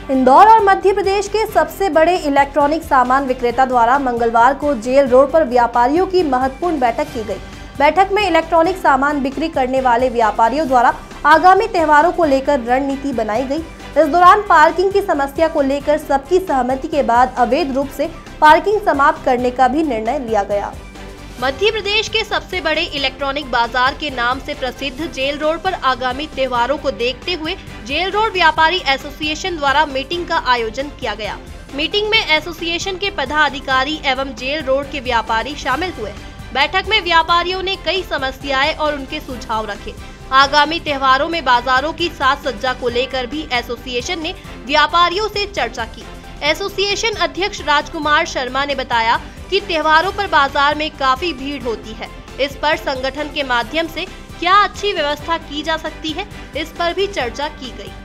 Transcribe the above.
इंदौर और मध्य प्रदेश के सबसे बड़े इलेक्ट्रॉनिक सामान विक्रेता द्वारा मंगलवार को जेल रोड पर व्यापारियों की महत्वपूर्ण बैठक की गई। बैठक में इलेक्ट्रॉनिक सामान बिक्री करने वाले व्यापारियों द्वारा आगामी त्योहारों को लेकर रणनीति बनाई गई। इस दौरान पार्किंग की समस्या को लेकर सबकी सहमति के बाद अवैध रूप से पार्किंग समाप्त करने का भी निर्णय लिया गया। मध्य प्रदेश के सबसे बड़े इलेक्ट्रॉनिक बाजार के नाम से प्रसिद्ध जेल रोड पर आगामी त्योहारों को देखते हुए जेल रोड व्यापारी एसोसिएशन द्वारा मीटिंग का आयोजन किया गया। मीटिंग में एसोसिएशन के पदाधिकारी एवं जेल रोड के व्यापारी शामिल हुए। बैठक में व्यापारियों ने कई समस्याएं और उनके सुझाव रखे। आगामी त्योहारों में बाजारों की साज सज्जा को लेकर भी एसोसिएशन ने व्यापारियों से चर्चा की। एसोसिएशन अध्यक्ष राजकुमार शर्मा ने बताया कि त्योहारों पर बाजार में काफी भीड़ होती है। इस पर संगठन के माध्यम से क्या अच्छी व्यवस्था की जा सकती है, इस पर भी चर्चा की गई।